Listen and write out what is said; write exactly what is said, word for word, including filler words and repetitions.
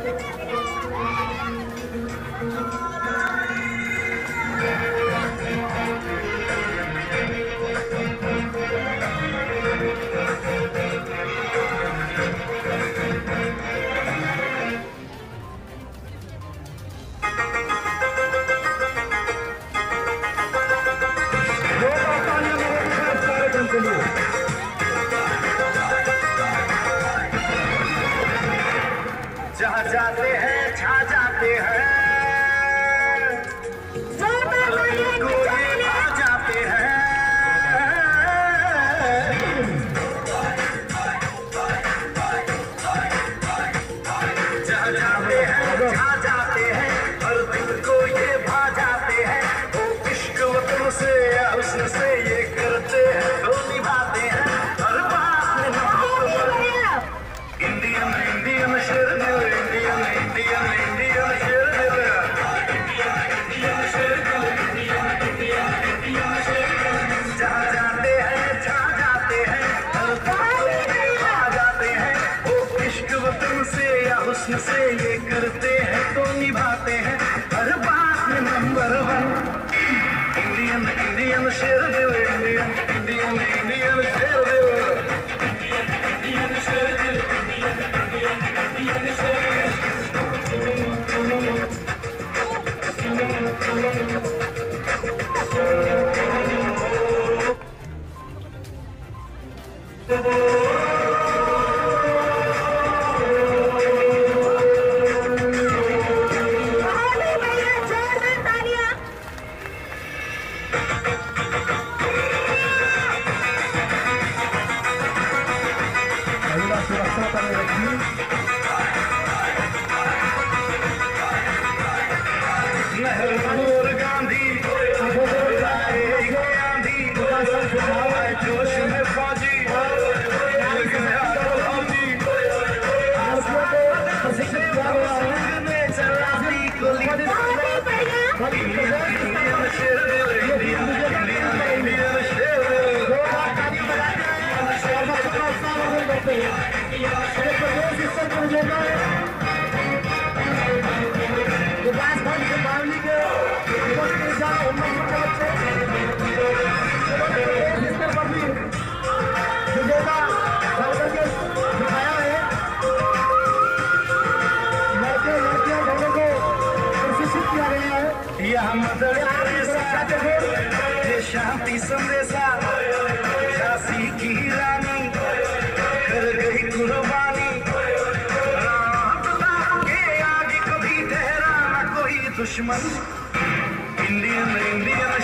जहाँ जाते हैं छा जाते हैं, को ये आ जाते हैं। जहाँ जाते हैं छा जाते हैं, हर दिल को ये भा जाते हैं। वो इश्क वतन से या हुस्न से ये करते हैं तो निभाते हैं हर बात में मोहब्बत। इंडियन इंडियन शेर दिल, इंडियन इंडियन इंडियन शेर दिल, इंडियन शेर दिल, इंडियन इंडियन इंडियन शेर दिल। जहाँ जाते हैं छा जाते हैं, हर दिल को आ जाते हैं। वो इश्क वतन से या हुस्न से ये करते हैं तो निभाते हैं हर बात में नंबर वन। इंडियन इंडियन शेर दिल, इंडियन इंडियन इंडियन शेर दिल, इंडियन इंडियन शेर दिल, इंडियन इंडियन इंडियन शेर नेहरू गांधी गांधी जोश में फौजी चलाती गोली। इंडियन शेर दिल, इंडियन इंडियन इंडियन शेर दिल। ये शांति संदेशा, झांसी की रानी कर गई कुर्बानी। राम के आगे कभी ठहरा ना कोई दुश्मन। Indian Indian